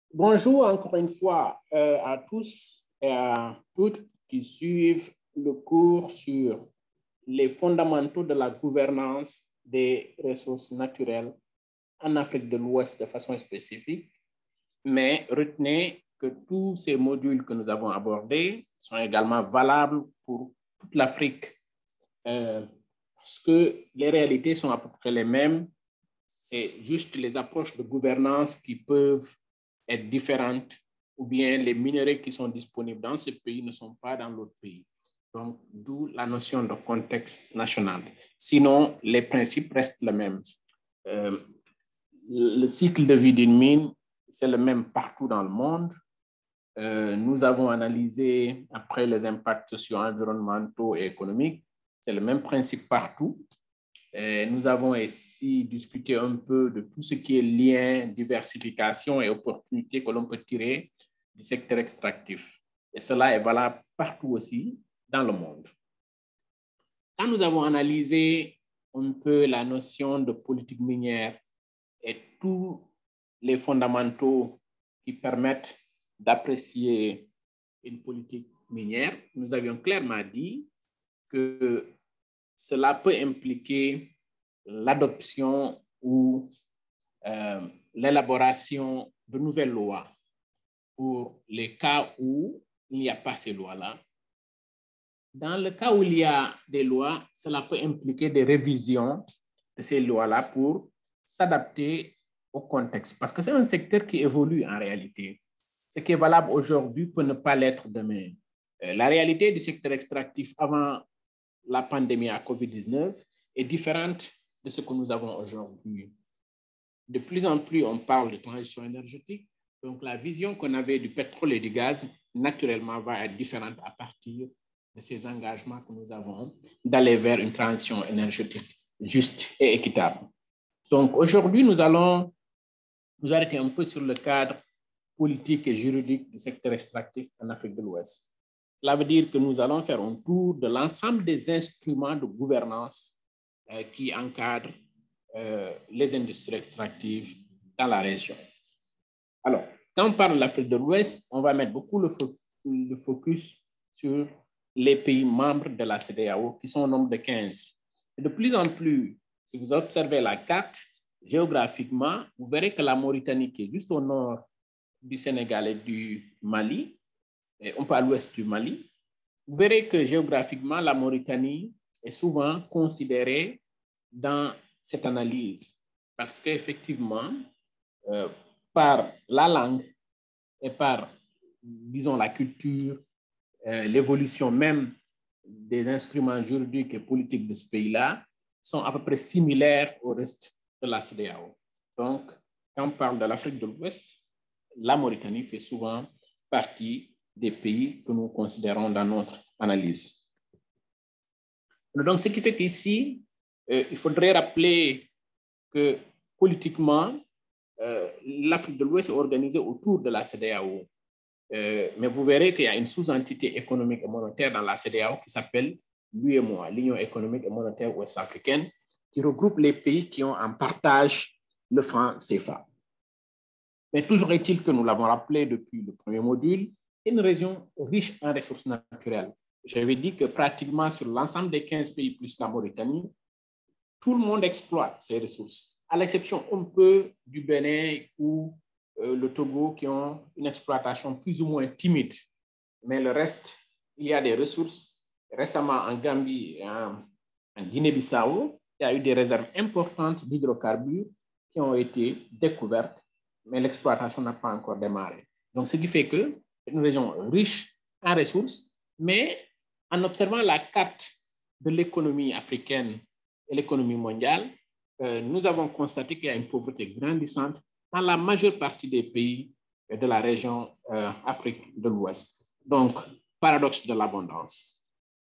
Bonjour encore une fois à tous et à toutes qui suivent le cours sur les fondamentaux de la gouvernance des ressources naturelles en Afrique de l'Ouest de façon spécifique. Mais retenez que tous ces modules que nous avons abordés sont également valables pour toute l'Afrique parce que les réalités sont à peu près les mêmes. C'est juste les approches de gouvernance qui peuvent être différentes ou bien les minerais qui sont disponibles dans ce pays ne sont pas dans l'autre pays. Donc, d'où la notion de contexte national. Sinon, les principes restent les mêmes. Le cycle de vie d'une mine, c'est le même partout dans le monde. Nous avons analysé après les impacts socio-environnementaux et économiques. C'est le même principe partout. Nous avons ici discuté un peu de tout ce qui est lien, diversification et opportunités que l'on peut tirer du secteur extractif. Et cela est valable partout aussi dans le monde. Quand nous avons analysé un peu la notion de politique minière et tous les fondamentaux qui permettent d'apprécier une politique minière, nous avions clairement dit que cela peut impliquer l'adoption ou l'élaboration de nouvelles lois pour les cas où il n'y a pas ces lois-là. Dans le cas où il y a des lois, cela peut impliquer des révisions de ces lois-là pour s'adapter au contexte. Parce que c'est un secteur qui évolue en réalité. Ce qui est valable aujourd'hui peut ne pas l'être demain. La réalité du secteur extractif avant la pandémie à COVID-19 est différente de ce que nous avons aujourd'hui. De plus en plus, on parle de transition énergétique. Donc, la vision qu'on avait du pétrole et du gaz, naturellement, va être différente à partir de ces engagements que nous avons d'aller vers une transition énergétique juste et équitable. Donc, aujourd'hui, nous allons nous arrêter un peu sur le cadre politique et juridique du secteur extractif en Afrique de l'Ouest. Cela veut dire que nous allons faire un tour de l'ensemble des instruments de gouvernance qui encadrent les industries extractives dans la région. Alors, quand on parle de l'Afrique de l'Ouest, on va mettre beaucoup le focus sur les pays membres de la CEDEAO, qui sont au nombre de 15. Et de plus en plus, si vous observez la carte, géographiquement, vous verrez que la Mauritanie, qui est juste au nord du Sénégal et du Mali, et un peu à l'ouest du Mali, vous verrez que géographiquement, la Mauritanie est souvent considérée dans cette analyse parce qu'effectivement, par la langue et par, disons, la culture, l'évolution même des instruments juridiques et politiques de ce pays-là sont à peu près similaires au reste de la CEDEAO. Donc, quand on parle de l'Afrique de l'Ouest, la Mauritanie fait souvent partie des pays que nous considérons dans notre analyse. Donc, ce qui fait qu'ici, il faudrait rappeler que politiquement, l'Afrique de l'Ouest est organisée autour de la CEDEAO. Mais vous verrez qu'il y a une sous-entité économique et monétaire dans la CEDEAO qui s'appelle l'UEMOA, l'Union économique et monétaire ouest-africaine, qui regroupe les pays qui ont en partage le franc CFA. Mais toujours est-il que nous l'avons rappelé depuis le premier module, c'est une région riche en ressources naturelles. J'avais dit que pratiquement sur l'ensemble des 15 pays plus la Mauritanie, tout le monde exploite ces ressources, à l'exception un peu du Bénin ou le Togo qui ont une exploitation plus ou moins timide. Mais le reste, il y a des ressources. Récemment, en Gambie et en Guinée-Bissau, il y a eu des réserves importantes d'hydrocarbures qui ont été découvertes, mais l'exploitation n'a pas encore démarré. Donc, ce qui fait que c'est une région riche en ressources, mais en observant la carte de l'économie africaine et l'économie mondiale, nous avons constaté qu'il y a une pauvreté grandissante dans la majeure partie des pays de la région Afrique de l'Ouest. Donc, paradoxe de l'abondance.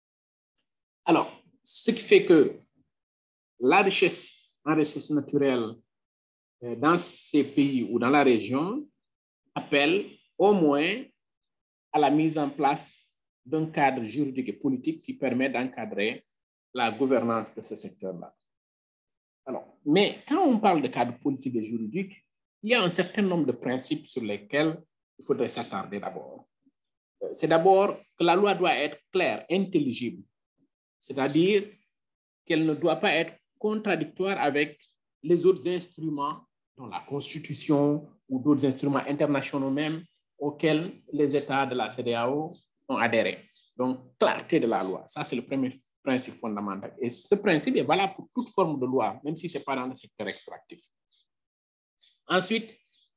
Alors, ce qui fait que la richesse en ressources naturelles dans ces pays ou dans la région appelle au moins à la mise en place d'un cadre juridique et politique qui permet d'encadrer la gouvernance de ce secteur-là. Alors, mais quand on parle de cadre politique et juridique, il y a un certain nombre de principes sur lesquels il faudrait s'attarder d'abord. C'est d'abord que la loi doit être claire, intelligible, c'est-à-dire qu'elle ne doit pas être contradictoire avec les autres instruments, dont la Constitution ou d'autres instruments internationaux même, auxquels les États de la CEDEAO ont adhéré. Donc, clarté de la loi, ça c'est le premier principe fondamental. Et ce principe est valable pour toute forme de loi, même si ce n'est pas dans le secteur extractif. Ensuite,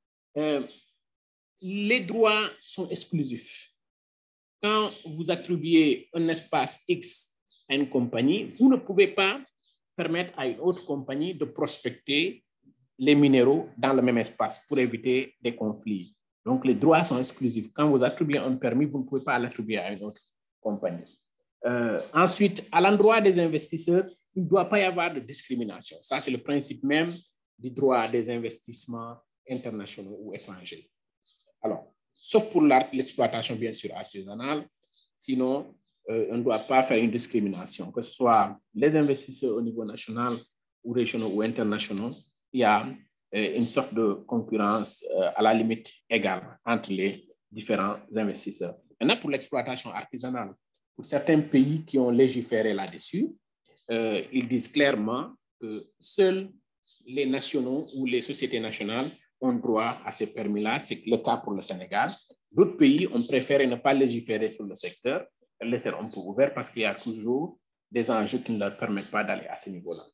les droits sont exclusifs. Quand vous attribuez un espace X à une compagnie, vous ne pouvez pas permettre à une autre compagnie de prospecter les minéraux dans le même espace pour éviter des conflits. Donc, les droits sont exclusifs. Quand vous attribuez un permis, vous ne pouvez pas l'attribuer à une autre compagnie. Ensuite, à l'endroit des investisseurs, il ne doit pas y avoir de discrimination. Ça, c'est le principe même du droit des investissements internationaux ou étrangers. Alors, sauf pour l'exploitation, bien sûr, artisanale, sinon, on ne doit pas faire une discrimination, que ce soit les investisseurs au niveau national ou régionaux ou internationaux. Il y a une sorte de concurrence à la limite égale entre les différents investisseurs. Maintenant, pour l'exploitation artisanale, pour certains pays qui ont légiféré là-dessus, ils disent clairement que seuls les nationaux ou les sociétés nationales ont droit à ces permis-là. C'est le cas pour le Sénégal. D'autres pays ont préféré ne pas légiférer sur le secteur, laisser un peu ouvert parce qu'il y a toujours des enjeux qui ne leur permettent pas d'aller à ce niveau-là.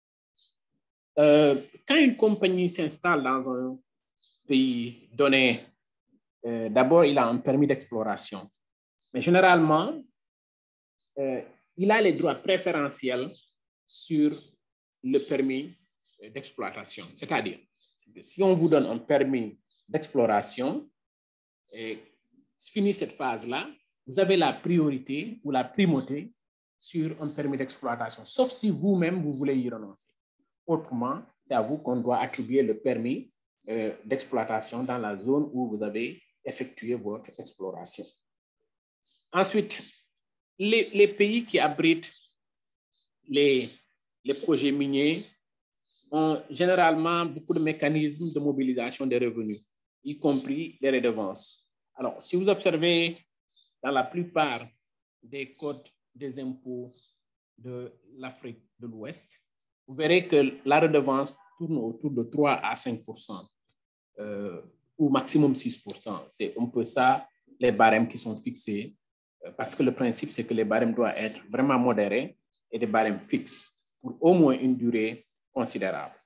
Quand une compagnie s'installe dans un pays donné, d'abord, il a un permis d'exploration. Mais généralement, il a les droits préférentiels sur le permis d'exploitation. C'est-à-dire, si on vous donne un permis d'exploration, fini cette phase-là, vous avez la priorité ou la primauté sur un permis d'exploitation, sauf si vous-même, vous voulez y renoncer. Autrement, c'est à vous qu'on doit attribuer le permis d'exploitation dans la zone où vous avez effectué votre exploration. Ensuite, les pays qui abritent les projets miniers ont généralement beaucoup de mécanismes de mobilisation des revenus, y compris les redevances. Alors, si vous observez dans la plupart des codes des impôts de l'Afrique de l'Ouest, vous verrez que la redevance tourne autour de 3 à 5%, ou maximum 6%. C'est un peu ça, les barèmes qui sont fixés, parce que le principe, c'est que les barèmes doivent être vraiment modérés et des barèmes fixes pour au moins une durée considérable.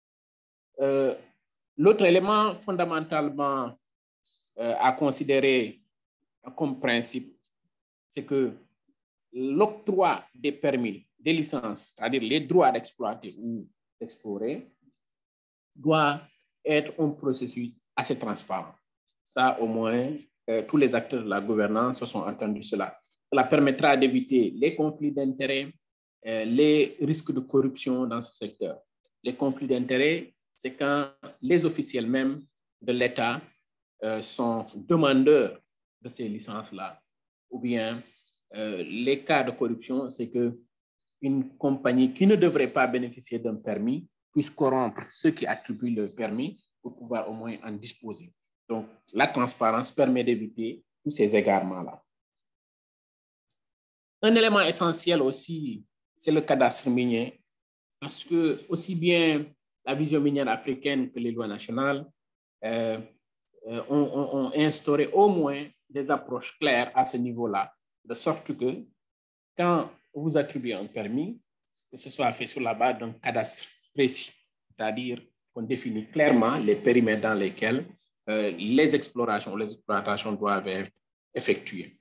L'autre élément fondamentalement à considérer comme principe, c'est que l'octroi des permis, des licences, c'est-à-dire les droits d'exploiter ou d'explorer, doit être un processus assez transparent. Ça, au moins, tous les acteurs de la gouvernance se sont entendus cela. Cela permettra d'éviter les conflits d'intérêts, les risques de corruption dans ce secteur. Les conflits d'intérêts, c'est quand les officiels même de l'État sont demandeurs de ces licences-là, ou bien les cas de corruption, c'est qu'une compagnie qui ne devrait pas bénéficier d'un permis puisse corrompre ceux qui attribuent le permis pour pouvoir au moins en disposer. Donc, la transparence permet d'éviter tous ces égarements-là. Un élément essentiel aussi, c'est le cadastre minier, parce que aussi bien la vision minière africaine que les lois nationales ont instauré au moins des approches claires à ce niveau-là, de sorte que quand vous attribuez un permis, que ce soit fait sur la base d'un cadastre précis, c'est-à-dire qu'on définit clairement les périmètres dans lesquels les explorations, les exploitations doivent être effectuées.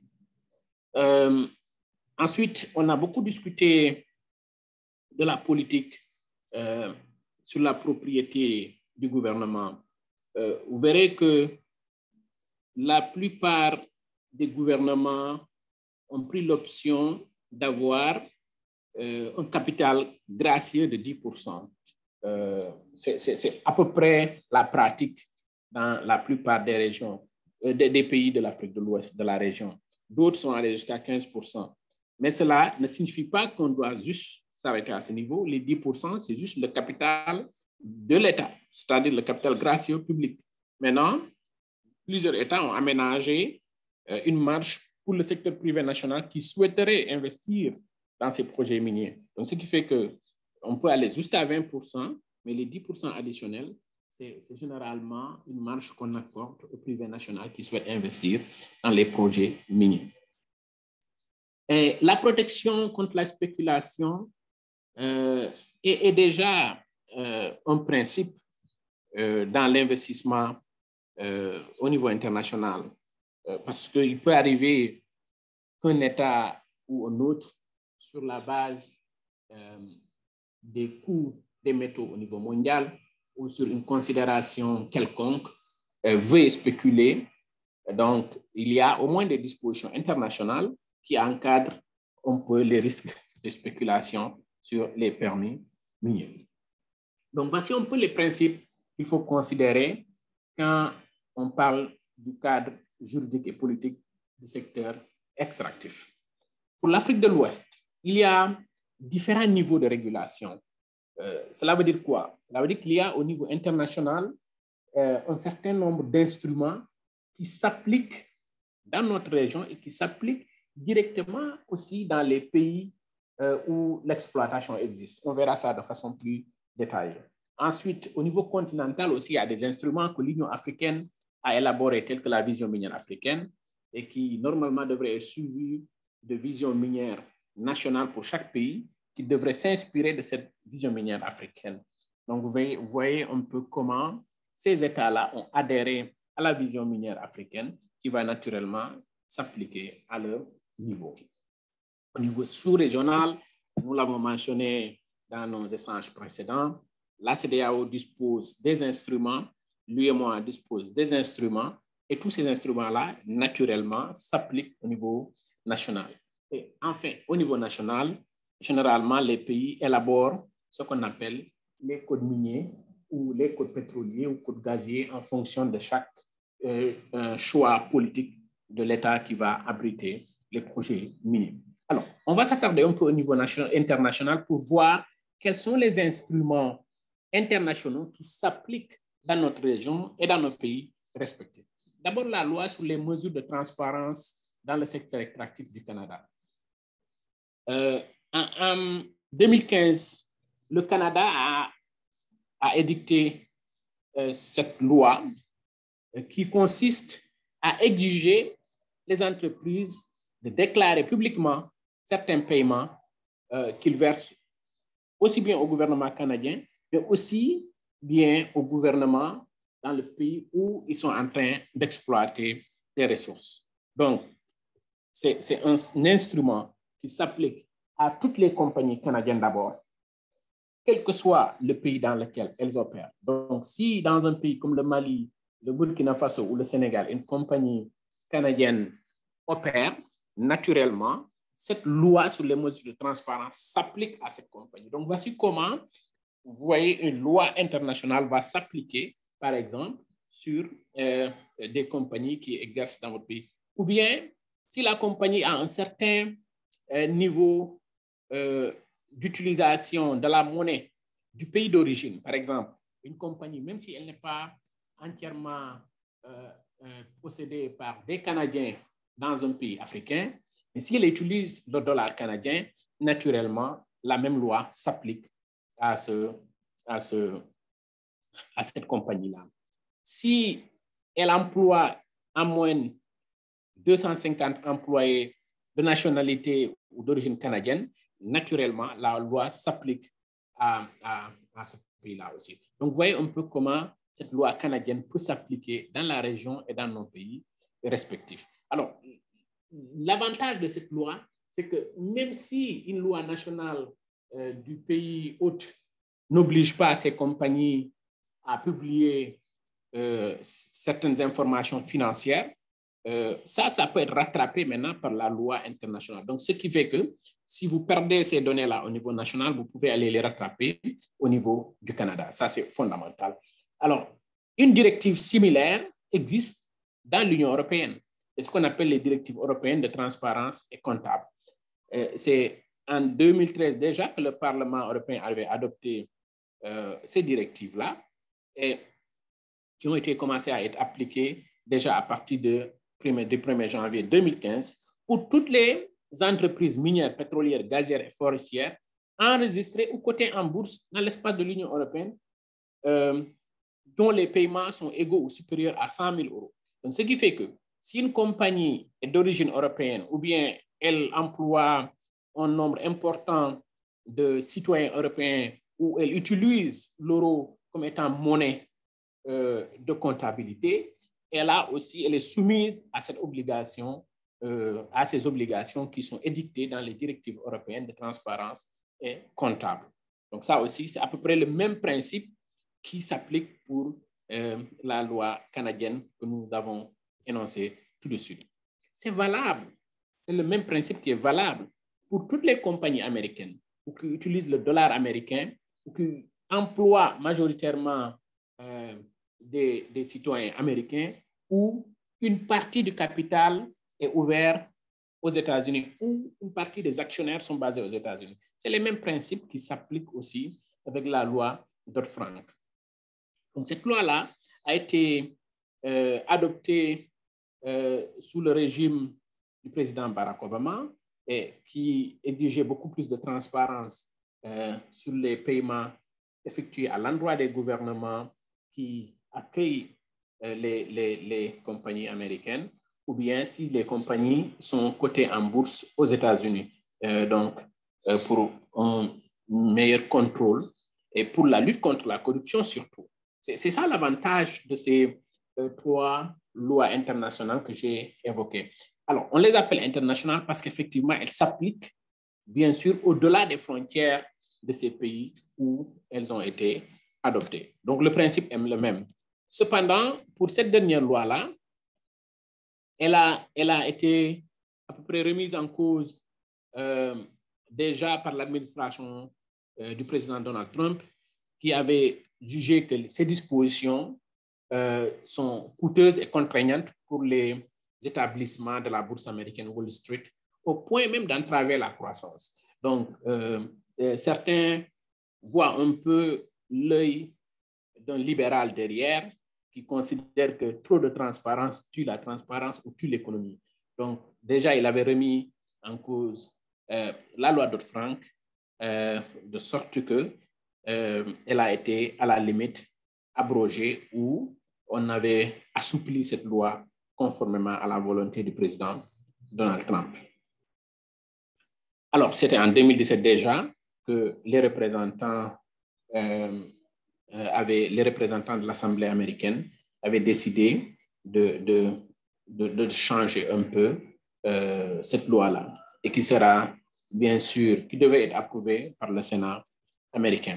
Ensuite, on a beaucoup discuté de la politique sur la propriété du gouvernement. Vous verrez que la plupart des gouvernements ont pris l'option d'avoir un capital gracieux de 10%. C'est à peu près la pratique dans la plupart des régions, des pays de l'Afrique de l'Ouest, de la région. D'autres sont allés jusqu'à 15%. Mais cela ne signifie pas qu'on doit juste s'arrêter à ce niveau. Les 10%, c'est juste le capital de l'État. c'est-à-dire le capital gracieux public. Maintenant, plusieurs États ont aménagé une marge pour le secteur privé national qui souhaiterait investir dans ces projets miniers. Donc, ce qui fait qu'on peut aller jusqu'à 20%, mais les 10% additionnels, c'est généralement une marge qu'on accorde au privé national qui souhaite investir dans les projets miniers. Et la protection contre la spéculation est déjà un principe dans l'investissement au niveau international. Parce qu'il peut arriver qu'un État ou un autre, sur la base des coûts des métaux au niveau mondial ou sur une considération quelconque, veuille spéculer. Donc, il y a au moins des dispositions internationales qui encadrent un peu les risques de spéculation sur les permis miniers. Donc, voici un peu les principes qu'il faut considérer quand on parle du cadre juridique et politique du secteur extractif. Pour l'Afrique de l'Ouest, il y a différents niveaux de régulation. Cela veut dire quoi? Cela veut dire qu'il y a au niveau international un certain nombre d'instruments qui s'appliquent dans notre région et qui s'appliquent directement aussi dans les pays où l'exploitation existe. On verra ça de façon plus détaillée. Ensuite, au niveau continental aussi, il y a des instruments que l'Union africaine a élaborés, tels que la vision minière africaine, et qui normalement devraient être suivis de vision minière nationale pour chaque pays, qui devrait s'inspirer de cette vision minière africaine. Donc, vous voyez un peu comment ces États-là ont adhéré à la vision minière africaine qui va naturellement s'appliquer à leur niveau. Au niveau sous-régional, nous l'avons mentionné dans nos échanges précédents, la CEDEAO dispose des instruments, l'UEMOA dispose des instruments, et tous ces instruments-là, naturellement, s'appliquent au niveau national. Et enfin, au niveau national, généralement, les pays élaborent ce qu'on appelle les codes miniers ou les codes pétroliers ou codes gaziers en fonction de chaque choix politique de l'État qui va abriter les projets miniers. Alors, on va s'attarder un peu au niveau international pour voir quels sont les instruments internationaux qui s'appliquent dans notre région et dans nos pays respectifs. D'abord, la loi sur les mesures de transparence dans le secteur extractif du Canada. En 2015, le Canada a édicté cette loi qui consiste à exiger les entreprises de déclarer publiquement certains paiements qu'ils versent aussi bien au gouvernement canadien, mais aussi bien au gouvernement dans le pays où ils sont en train d'exploiter les ressources. Donc, c'est un instrument qui s'applique à toutes les compagnies canadiennes d'abord, quel que soit le pays dans lequel elles opèrent. Donc, si dans un pays comme le Mali, le Burkina Faso ou le Sénégal, une compagnie canadienne opère, naturellement, cette loi sur les mesures de transparence s'applique à cette compagnie. Donc, voici comment, vous voyez, une loi internationale va s'appliquer, par exemple, sur des compagnies qui exercent dans votre pays. Ou bien, si la compagnie a un certain niveau d'utilisation de la monnaie du pays d'origine, par exemple, une compagnie, même si elle n'est pas entièrement possédée par des Canadiens dans un pays africain, mais si elle utilise le dollar canadien, naturellement, la même loi s'applique à cette compagnie-là. Si elle emploie en moyenne 250 employés de nationalité ou d'origine canadienne, naturellement, la loi s'applique à ce pays-là aussi. Donc, vous voyez un peu comment cette loi canadienne peut s'appliquer dans la région et dans nos pays respectifs. Alors, l'avantage de cette loi, c'est que même si une loi nationale du pays hôte n'oblige pas ces compagnies à publier certaines informations financières, ça peut être rattrapé maintenant par la loi internationale. Donc, ce qui fait que si vous perdez ces données-là au niveau national, vous pouvez aller les rattraper au niveau du Canada. Ça, c'est fondamental. Alors, une directive similaire existe dans l'Union européenne. C'est ce qu'on appelle les directives européennes de transparence et comptable. C'est en 2013 déjà que le Parlement européen avait adopté ces directives-là. et qui ont été commencées à être appliquées déjà à partir du 1er janvier 2015 pour toutes les entreprises minières, pétrolières, gazières et forestières enregistrées ou cotées en bourse dans l'espace de l'Union européenne, dont les paiements sont égaux ou supérieurs à 100 000 euros. Donc, ce qui fait que si une compagnie est d'origine européenne ou bien elle emploie un nombre important de citoyens européens ou elle utilise l'euro comme étant monnaie de comptabilité, elle est soumise à cette obligation, à ces obligations qui sont édictées dans les directives européennes de transparence et comptable. Donc ça aussi, c'est à peu près le même principe qui s'applique pour la loi canadienne que nous avons énoncée tout de suite. C'est valable, c'est le même principe qui est valable pour toutes les compagnies américaines ou qui utilisent le dollar américain ou qui emploient majoritairement des citoyens américains où une partie du capital est ouverte aux États-Unis ou une partie des actionnaires sont basés aux États-Unis. C'est les mêmes principes qui s'appliquent aussi avec la loi Dodd-Frank. Donc, cette loi-là a été adoptée sous le régime du président Barack Obama et qui exigeait beaucoup plus de transparence sur les paiements effectués à l'endroit des gouvernements qui accueillent les compagnies américaines ou bien si les compagnies sont cotées en bourse aux États-Unis. Donc, pour un meilleur contrôle et pour la lutte contre la corruption surtout. C'est ça l'avantage de ces trois lois internationales que j'ai évoquées. Alors, on les appelle internationales parce qu'effectivement, elles s'appliquent, bien sûr, au-delà des frontières de ces pays où elles ont été adoptées. Donc, le principe est le même. Cependant, pour cette dernière loi-là, elle a été à peu près remise en cause déjà par l'administration du président Donald Trump, qui avait jugé que ces dispositions sont coûteuses et contraignantes pour les établissements de la bourse américaine Wall Street, au point même d'entraver la croissance. Donc, certains voient un peu l'œil d'un libéral derrière qui considère que trop de transparence tue la transparence ou tue l'économie. Donc, déjà, il avait remis en cause la loi Dodd-Frank de sorte que elle a été à la limite abrogée ou on avait assoupli cette loi conformément à la volonté du président Donald Trump. Alors, c'était en 2017 déjà que les représentants les représentants de l'Assemblée américaine avaient décidé de changer un peu cette loi-là et qui sera, bien sûr, qui devait être approuvée par le Sénat américain.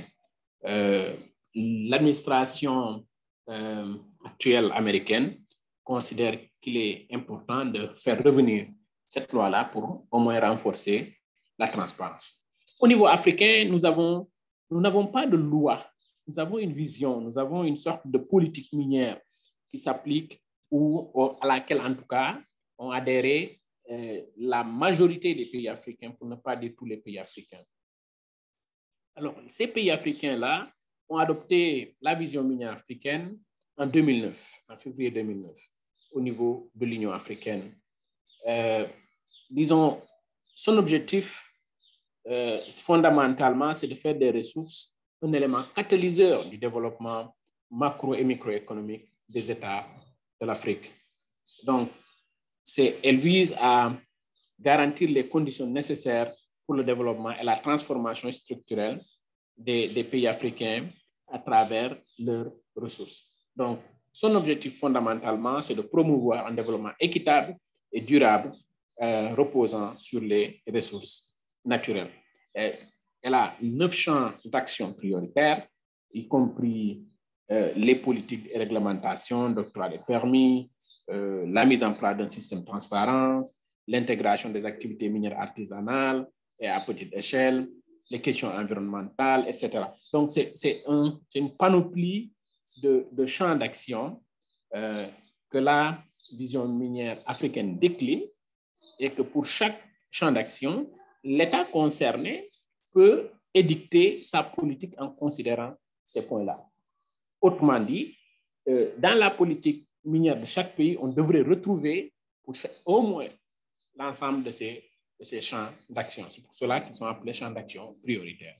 L'administration actuelle américaine considère qu'il est important de faire revenir cette loi-là pour au moins renforcer la transparence. Au niveau africain, nous n'avons pas de loi. Nous avons une vision, nous avons une sorte de politique minière qui s'applique ou à laquelle, en tout cas, ont adhéré la majorité des pays africains, pour ne pas dire tous les pays africains. Alors, ces pays africains-là ont adopté la vision minière africaine en 2009, en février 2009, au niveau de l'Union africaine. Disons, son objectif, fondamentalement, c'est de faire des ressources un élément catalyseur du développement macro- et microéconomique des États de l'Afrique. Donc, elle vise à garantir les conditions nécessaires pour le développement et la transformation structurelle des pays africains à travers leurs ressources. Donc, son objectif fondamentalement, c'est de promouvoir un développement équitable et durable reposant sur les ressources naturelles. Elle a 9 champs d'action prioritaires, y compris les politiques et réglementations, l'octroi des permis, la mise en place d'un système transparent, l'intégration des activités minières artisanales et à petite échelle, les questions environnementales, etc. Donc, c'est une panoplie de champs d'action que la vision minière africaine décline et que pour chaque champ d'action, l'État concerné peut édicter sa politique en considérant ces points-là. Autrement dit, dans la politique minière de chaque pays, on devrait retrouver au moins l'ensemble de ces champs d'action. C'est pour cela qu'ils sont appelés champs d'action prioritaires.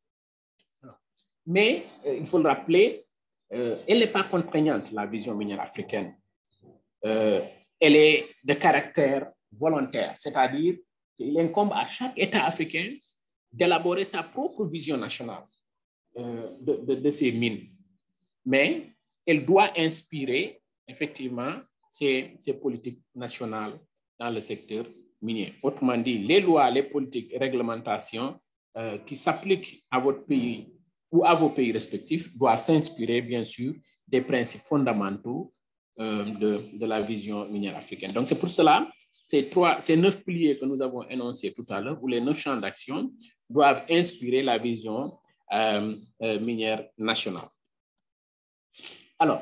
Mais il faut le rappeler, elle n'est pas contraignante, la vision minière africaine. Elle est de caractère volontaire, c'est-à-dire qu'il incombe à chaque État africain d'élaborer sa propre vision nationale de ces mines. Mais elle doit inspirer effectivement ces politiques nationales dans le secteur minier. Autrement dit, les lois, les politiques et réglementations qui s'appliquent à votre pays ou à vos pays respectifs doivent s'inspirer, bien sûr, des principes fondamentaux de la vision minière africaine. Donc, c'est pour cela, ces 9 piliers que nous avons énoncés tout à l'heure, ou les 9 champs d'action, doivent inspirer la vision minière nationale. Alors,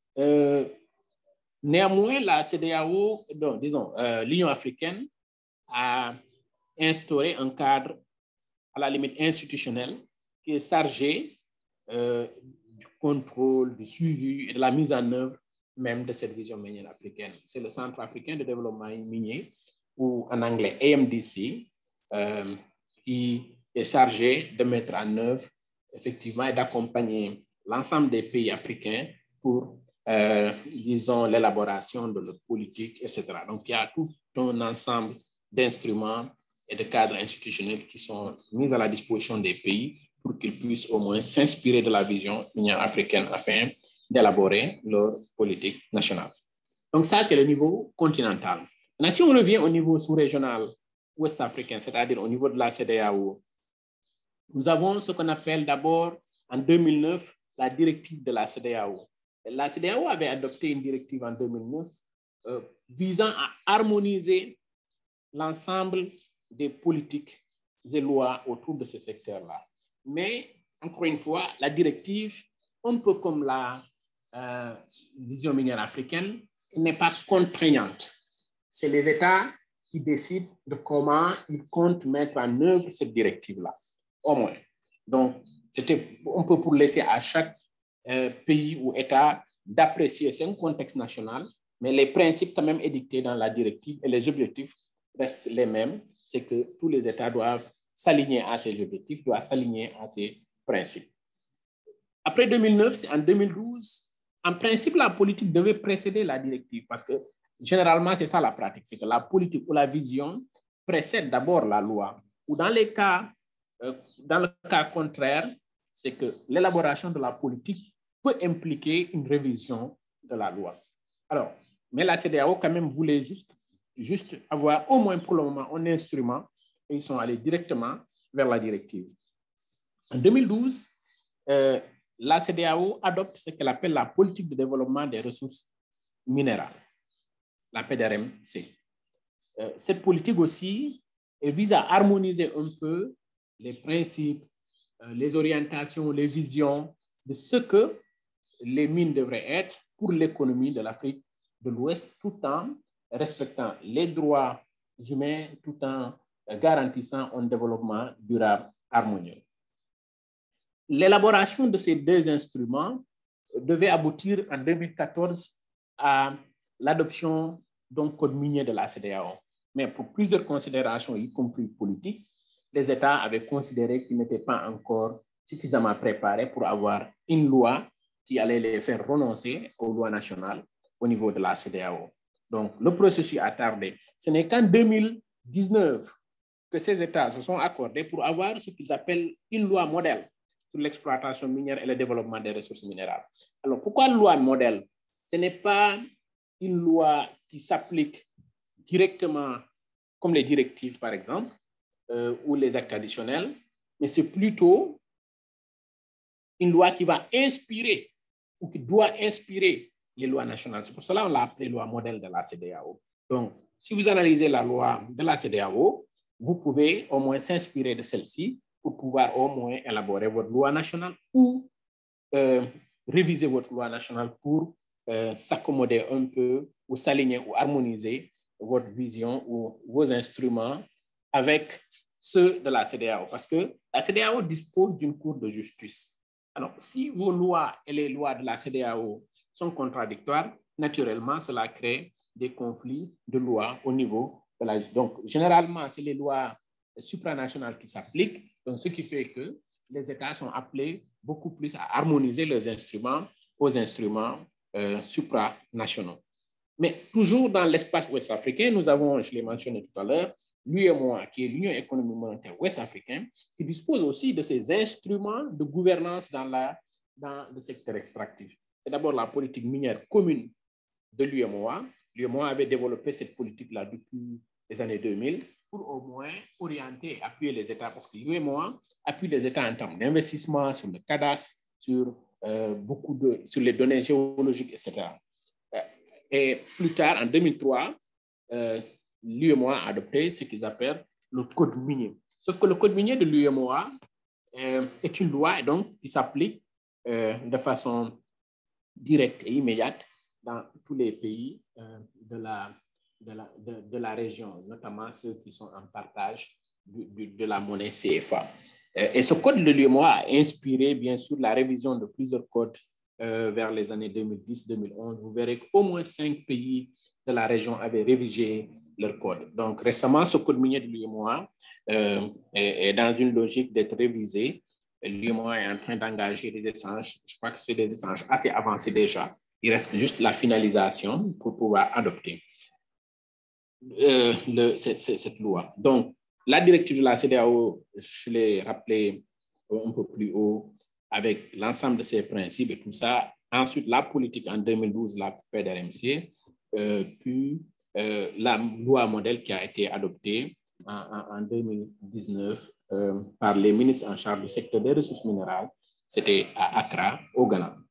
néanmoins, la CEDEAO, disons, l'Union africaine a instauré un cadre, à la limite institutionnel, qui est chargé du contrôle, du suivi et de la mise en œuvre même de cette vision minière africaine. C'est le Centre africain de développement minier, ou en anglais AMDC, qui est chargé de mettre en œuvre effectivement et d'accompagner l'ensemble des pays africains pour, disons, l'élaboration de leur politique, etc. Donc, il y a tout un ensemble d'instruments et de cadres institutionnels qui sont mis à la disposition des pays pour qu'ils puissent au moins s'inspirer de la vision minière africaine afin d'élaborer leur politique nationale. Donc ça, c'est le niveau continental. Maintenant, si on revient au niveau sous-régional ouest-africain, c'est-à-dire au niveau de la CEDEAO, nous avons ce qu'on appelle d'abord, en 2009, la directive de la CEDEAO. La CEDEAO avait adopté une directive en 2009 visant à harmoniser l'ensemble des politiques et lois autour de ce secteur-là. Mais, encore une fois, la directive, un peu comme la vision minière africaine, n'est pas contraignante. C'est les États qui décident de comment ils comptent mettre en œuvre cette directive-là, au moins. Donc, c'était un peu pour laisser à chaque pays ou État d'apprécier, c'est un contexte national, mais les principes quand même édictés dans la directive et les objectifs restent les mêmes, c'est que tous les États doivent s'aligner à ces objectifs, doivent s'aligner à ces principes. Après 2009, en 2012, en principe, la politique devait précéder la directive parce que généralement, c'est ça la pratique, c'est que la politique ou la vision précède d'abord la loi. Ou dans le cas contraire, c'est que l'élaboration de la politique peut impliquer une révision de la loi. Alors, mais la CEDEAO quand même voulait juste avoir au moins pour le moment un instrument et ils sont allés directement vers la directive. En 2012, la CEDEAO adopte ce qu'elle appelle la politique de développement des ressources minérales, la PDRMC. Cette politique aussi vise à harmoniser un peu les principes, les orientations, les visions de ce que les mines devraient être pour l'économie de l'Afrique de l'Ouest, tout en respectant les droits humains, tout en garantissant un développement durable harmonieux. L'élaboration de ces deux instruments devait aboutir en 2014 à l'adoption d'un code minier de la CEDEAO. Mais pour plusieurs considérations, y compris politiques, les États avaient considéré qu'ils n'étaient pas encore suffisamment préparés pour avoir une loi qui allait les faire renoncer aux lois nationales au niveau de la CEDEAO. Donc, le processus a tardé. Ce n'est qu'en 2019 que ces États se sont accordés pour avoir ce qu'ils appellent une loi modèle sur l'exploitation minière et le développement des ressources minérales. Alors, pourquoi loi modèle? Ce n'est pas une loi qui s'applique directement comme les directives, par exemple, ou les actes additionnels, mais c'est plutôt une loi qui va inspirer ou qui doit inspirer les lois nationales. C'est pour cela qu'on l'a appelée loi modèle de la CEDEAO. Donc, si vous analysez la loi de la CEDEAO, vous pouvez au moins s'inspirer de celle-ci pour pouvoir au moins élaborer votre loi nationale ou réviser votre loi nationale pour s'accommoder un peu ou s'aligner ou harmoniser votre vision ou vos instruments avec ceux de la CEDEAO. Parce que la CEDEAO dispose d'une cour de justice. Alors, si vos lois et les lois de la CEDEAO sont contradictoires, naturellement, cela crée des conflits de lois au niveau de la... Donc, généralement, c'est les lois supranationales qui s'appliquent, donc ce qui fait que les États sont appelés beaucoup plus à harmoniser leurs instruments aux instruments supranationaux. Mais toujours dans l'espace ouest africain, nous avons, je l'ai mentionné tout à l'heure, l'UEMOA, qui est l'Union économique monétaire ouest africaine, qui dispose aussi de ces instruments de gouvernance dans le secteur extractif. C'est d'abord la politique minière commune de l'UEMOA. L'UEMOA avait développé cette politique-là depuis les années 2000 pour au moins orienter et appuyer les États, parce que l'UEMOA appuie les États en termes d'investissement sur le cadastre, sur sur les données géologiques, etc. Et plus tard, en 2003, l'UEMOA a adopté ce qu'ils appellent le code minier. Sauf que le code minier de l'UEMOA est une loi donc, qui s'applique de façon directe et immédiate dans tous les pays de la région, notamment ceux qui sont en partage de la monnaie CFA. Et ce code de l'UEMOA a inspiré, bien sûr, la révision de plusieurs codes vers les années 2010-2011. Vous verrez qu'au moins 5 pays de la région avaient révisé leur code. Donc, récemment, ce code minier de l'UEMOA est dans une logique d'être révisé. L'UEMOA est en train d'engager des échanges. Je crois que c'est des échanges assez avancés déjà. Il reste juste la finalisation pour pouvoir adopter cette loi. Donc, la directive de la CEDEAO, je l'ai rappelé un peu plus haut, avec l'ensemble de ses principes et tout ça. Ensuite, la politique en 2012, la PDRMC, puis la loi modèle qui a été adoptée en 2019 par les ministres en charge du secteur des ressources minérales. C'était à Accra, au Ghana.